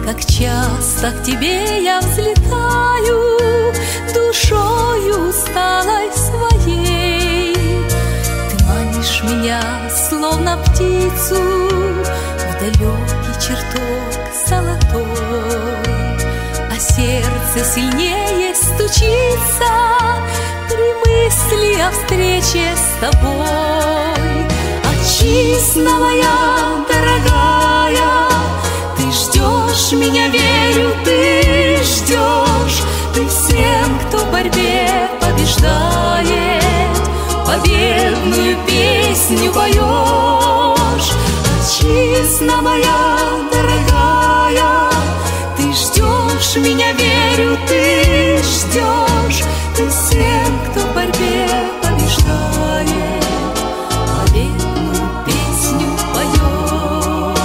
Как часто к тебе я взлетаю, душою усталой своей. Ты манишь меня, словно птицу, в далекий чертог золотой, а сердце сильнее стучится при мысли о встрече с тобой. Отчизна моя дорогая, ты ждешь меня, верю, ты ждешь. Ты всем, кто в борьбе побеждает, победную песню поешь. Отчизна моя дорогая, ты ждешь меня, верю, ты ждешь. Ты всем, кто в борьбе побеждает, победную песню поешь.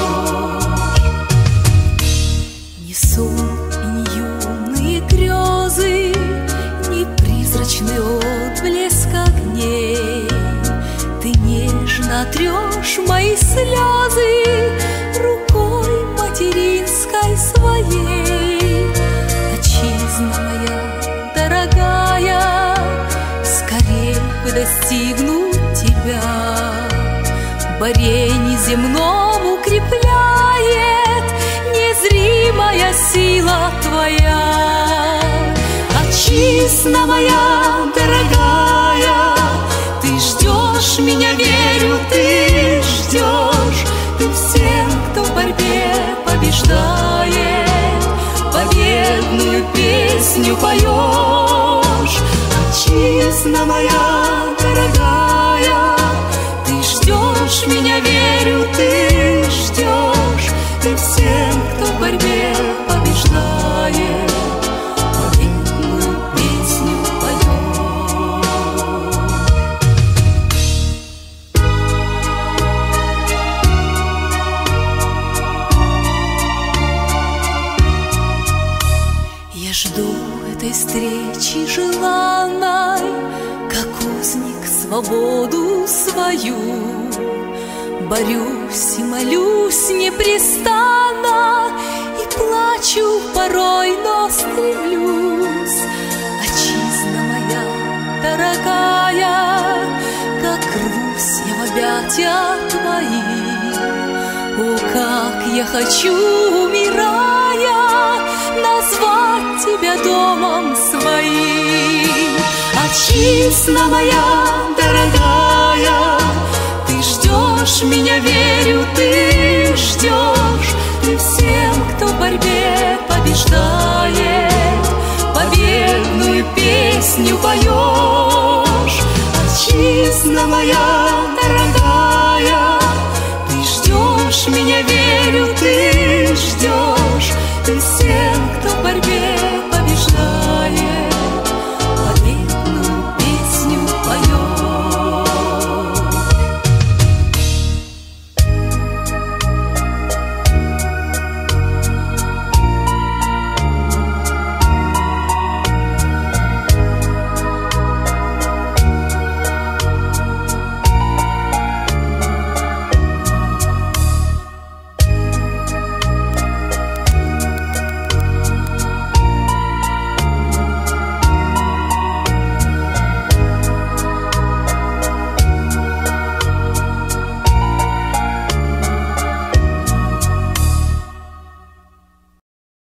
Не сон и не юные грезы, не призрачный отблеск огней. Ты нежно трешь мои слезы рукой материнской своей. Отчизна моя дорогая, скорей бы достигнуть тебя. Борение земном укрепляет незримая сила твоя. Отчизна моя дорогая, ты ждешь меня, верю, ты ждешь. Ты всем, кто в борьбе побеждает, победную песню поешь. Отчизна моя дорогая, ты ждешь меня, верю, ты ждешь. Ты всем, кто в борьбе побеждает, победную песню поешь. Я жду этой встречи желанной, как узник свободу свою. Борюсь и молюсь непрестанно, и плачу порой, но стремлюсь. Отчизна моя дорогая, как рвусь я в объятия твои. О, как я хочу, умирая, назвать тебя домом своим. Отчизна моя дорогая, ты ждешь меня, верю, ты ждешь. Ты всем, кто в борьбе побеждает, победную песню поешь. Отчизна моя